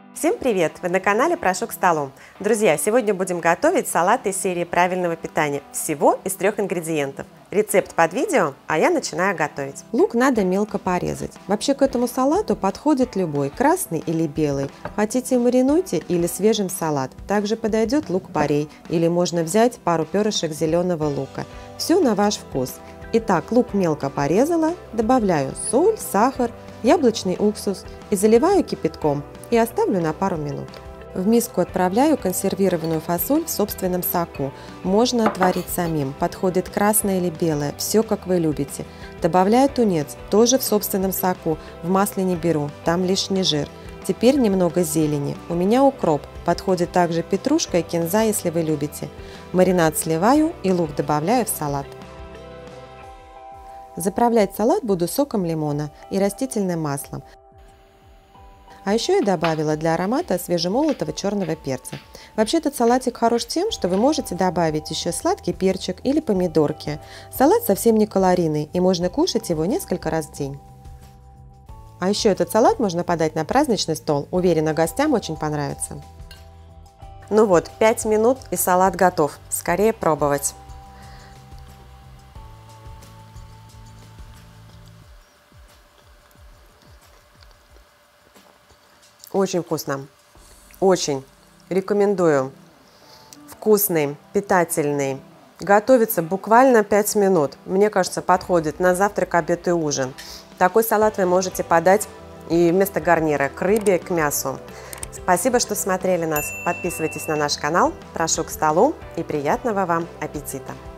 Всем привет! Вы на канале «Прошу к столу». Друзья, сегодня будем готовить салат из серии правильного питания. Всего из 3 ингредиентов. Рецепт под видео, а я начинаю готовить. Лук надо мелко порезать. Вообще к этому салату подходит любой, красный или белый. Хотите, маринуйте или свежим салат. Также подойдет лук-порей или можно взять пару перышек зеленого лука. Все на ваш вкус. Итак, лук мелко порезала, добавляю соль, сахар, яблочный уксус и заливаю кипятком и оставлю на пару минут. В миску отправляю консервированную фасоль в собственном соку. Можно отварить самим, подходит красное или белое, все как вы любите. Добавляю тунец, тоже в собственном соку, в масле не беру, там лишний жир. Теперь немного зелени. У меня укроп, подходит также петрушка и кинза, если вы любите. Маринад сливаю и лук добавляю в салат. Заправлять салат буду соком лимона и растительным маслом. А еще я добавила для аромата свежемолотого черного перца. Вообще этот салатик хорош тем, что вы можете добавить еще сладкий перчик или помидорки. Салат совсем не калорийный и можно кушать его несколько раз в день. А еще этот салат можно подать на праздничный стол. Уверена, гостям очень понравится. Ну вот, 5 минут и салат готов. Скорее пробовать. Очень вкусно. Очень. Рекомендую. Вкусный, питательный. Готовится буквально 5 минут. Мне кажется, подходит на завтрак, обед и ужин. Такой салат вы можете подать и вместо гарнира к рыбе, к мясу. Спасибо, что смотрели нас. Подписывайтесь на наш канал. Прошу к столу и приятного вам аппетита!